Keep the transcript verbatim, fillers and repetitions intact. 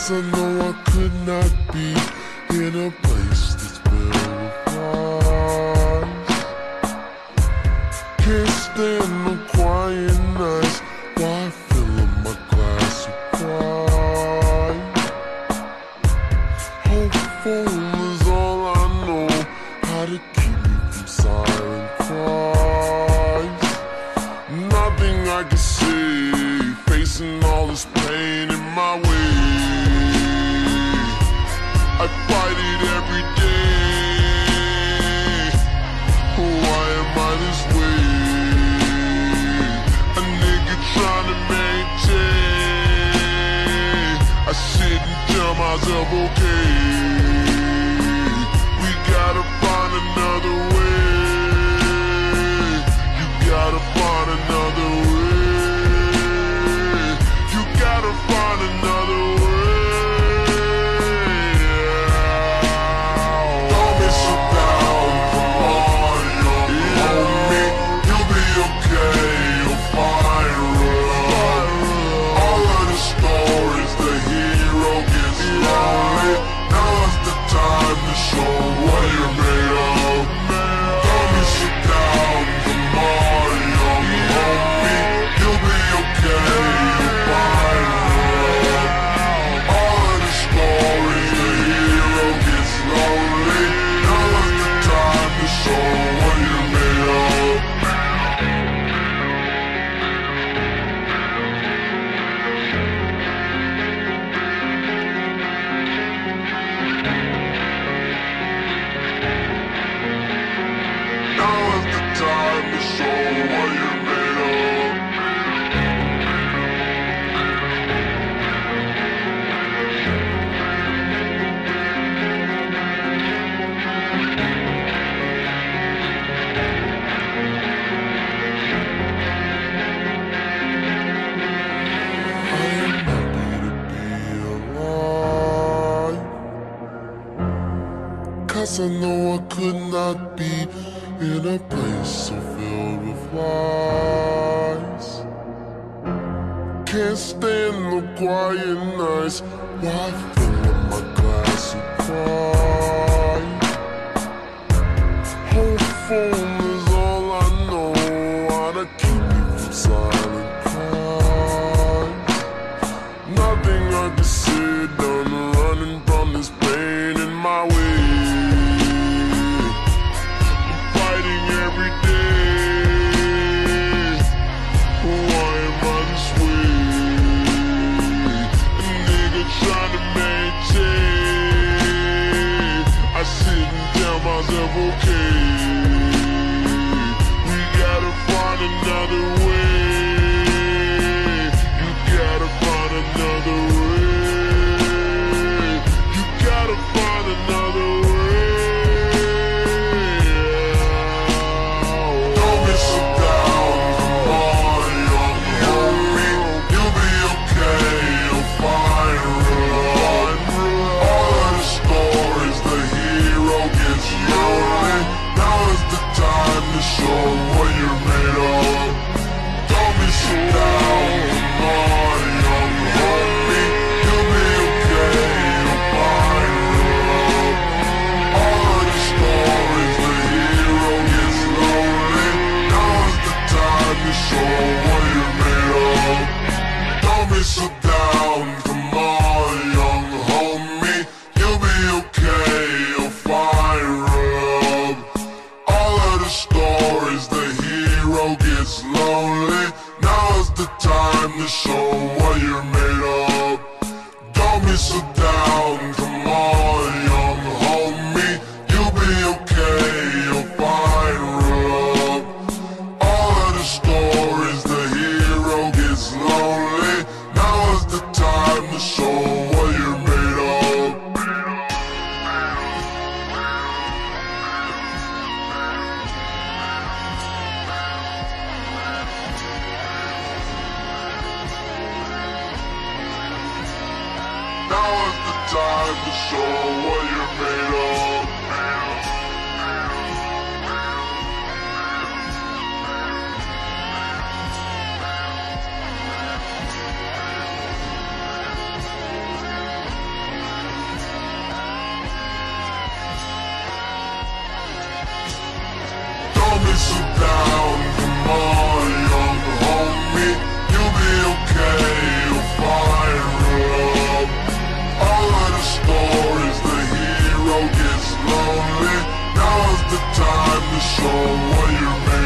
'Cause I know I could not be in a place that's filled with lies. Can't stand the quiet nights while I fill up my glass of pride. Hopeful is all I know, how to keep me from silent cries. Nothing I can say, facing all this pain in my way. I fight it every day. Why am I this way? A nigga trying to maintain. I sit and tell myself, okay, we gotta find another way. You gotta find another way. You gotta find another way. Cause I know I could not be in a place so filled with lies. Can't stand the quiet nights while I fill up my glass of pride. Hopeful is all I know, how to keep me from silent cries. Nothing I can say, done running from this pain in my way. Okay, we gotta find another way. You gotta find another way. You gotta find another way. Don't be so down, come on, young homie. You'll be okay, you'll find run. All of the stories, the hero gets lonely. Now is the time to show what you're made of. Don't be so down, come on, young homie. You'll be okay, you'll find love. All of the stories, the hero gets lonely. Now is the time to show what you're made of. Don't be so down, come on, young homie. You'll be okay, you'll find love. All of the stories, the hero gets lonely. Now is the time to show what you're made of. Don't be so down, come on, young homie. You'll be okay, you'll find love. All of the stories, the hero gets lonely. Now is the time to show what you're made of. Now is the time to show what you're made of. show what you're made